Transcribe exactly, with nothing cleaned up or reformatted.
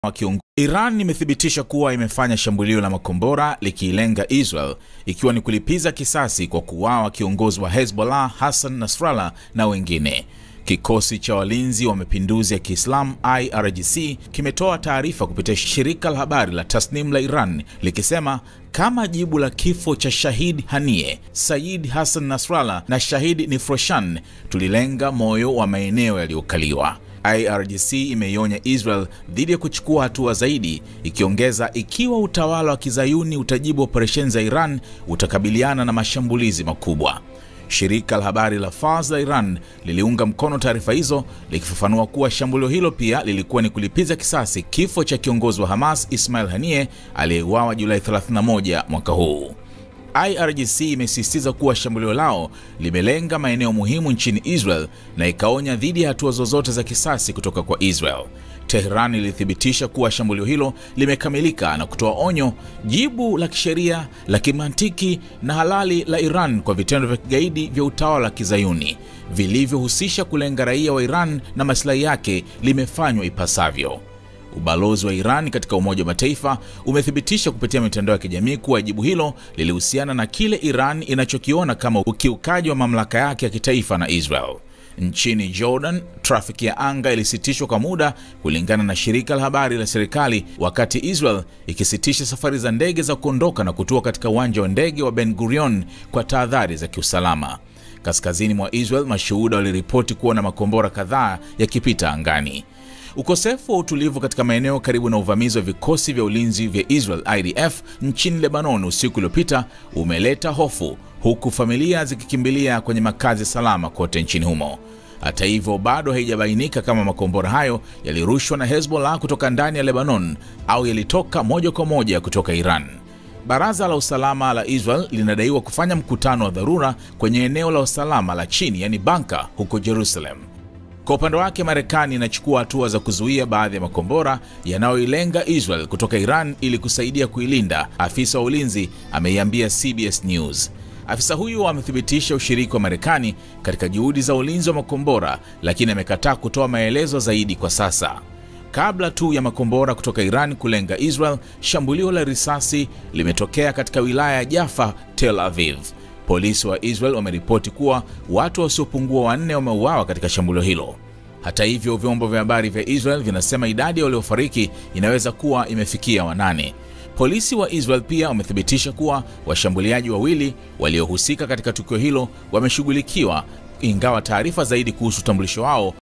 Iran imethibitisha kuwa imefanya shambulio la makombora likilenga Israel, ikiwa ni kulipiza kisasi kwa kuuawa kiongozi wa Hezbollah Hassan Nasrallah na wengine. Kikosi cha walinzi wa mapinduzi ya Kiislamu I R G C kimetoa taarifa kupitia shirika la habari la Tasnim la Iran likisema kama jibu la kifo cha Shahid Haniyeh, Sayyid Hassan Nasrallah na Shahid Nifroshan, tulilenga moyo wa maeneo yaliyokaliwa. I R G C imeionya Israel dhidi ya kuchukua hatua zaidi, ikiongeza ikiwa utawala wa Kizayuni utajibu operesheni za Iran utakabiliana na mashambulizi makubwa. Shirika la habari la Fars la Iran liliunga mkono taarifa hizo, likifafanua kuwa shambulio hilo pia lilikuwa ni kulipiza kisasi kifo cha kiongozi wa Hamas Ismail Haniyeh aliyeuawa Julai thelathini na moja mwaka huu. I R G C imesisitiza kuwa shambulio lao limelenga maeneo muhimu nchini Israel na ikaonya dhidi ya hatua zozote za kisasi kutoka kwa Israel. Tehran ilithibitisha kuwa shambulio hilo limekamilika na kutoa onyo, jibu la kisheria, la kimantiki na halali la Iran kwa vitendo vya kigaidi vya utawala wa Kizayuni vilivyohusisha kulenga raia wa Iran na maslahi yake limefanywa ipasavyo. Ubalozi wa Iran katika Umoja wa Mataifa umethibitisha kupitia mitandao ya kijamii kuwa jibu hilo lilihusiana na kile Iran inachokiona kama ukiukaji wa mamlaka yake ya kitaifa na Israel. Nchini Jordan, trafiki ya anga ilisitishwa kwa muda kulingana na shirika la habari la serikali, wakati Israel ikisitisha safari za ndege za kuondoka na kutua katika uwanja wa ndege wa Ben Gurion kwa tahadhari za kiusalama. Kaskazini mwa Israel, mashuhuda waliripoti kuona makombora kadhaa yakipita angani. Ukosefu wa utulivu katika maeneo karibu na uvamizi wa vikosi vya ulinzi vya Israel I D F nchini Lebanon usiku uliopita umeleta hofu, huku familia zikikimbilia kwenye makazi salama kote nchini humo. Hata hivyo, bado haijabainika kama makombora hayo yalirushwa na Hezbollah kutoka ndani ya Lebanon au yalitoka moja kwa moja kutoka Iran. Baraza la usalama la Israel linadaiwa kufanya mkutano wa dharura kwenye eneo la usalama la chini, yani bunker, huko Jerusalem. Kwa upande wake, Marekani inachukua hatua za kuzuia baadhi ya makombora yanayoilenga Israel kutoka Iran ili kusaidia kuilinda, afisa wa ulinzi ameiambia C B S News. Afisa huyu amethibitisha ushiriki wa Marekani katika juhudi za ulinzi wa makombora, lakini amekataa kutoa maelezo zaidi kwa sasa. Kabla tu ya makombora kutoka Iran kulenga Israel, shambulio la risasi limetokea katika wilaya ya Jaffa, Tel Aviv. Polisi wa Israel wameripoti kuwa watu wasiopungua wanne wameuawa katika shambulio hilo. Hata hivyo, vyombo vya habari vya Israel vinasema idadi ya waliofariki inaweza kuwa imefikia wanane. Polisi wa Israel pia wamethibitisha kuwa washambuliaji wawili waliohusika katika tukio hilo wameshughulikiwa, ingawa taarifa zaidi kuhusu utambulisho wao